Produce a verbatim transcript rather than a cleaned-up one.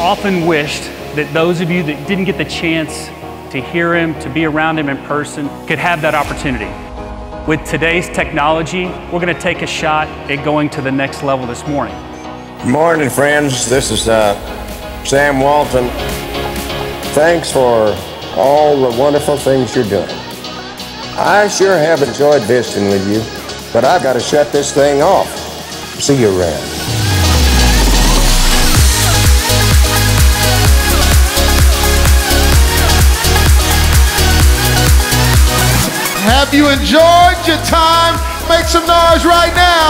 often wished that those of you that didn't get the chance to hear him, to be around him in person, could have that opportunity. With today's technology, we're going to take a shot at going to the next level this morning. Good morning, friends. This is uh, Sam Walton. Thanks for all the wonderful things you're doing. I sure have enjoyed visiting with you, but I've got to shut this thing off. See you around. Have you enjoyed your time? Make some noise right now.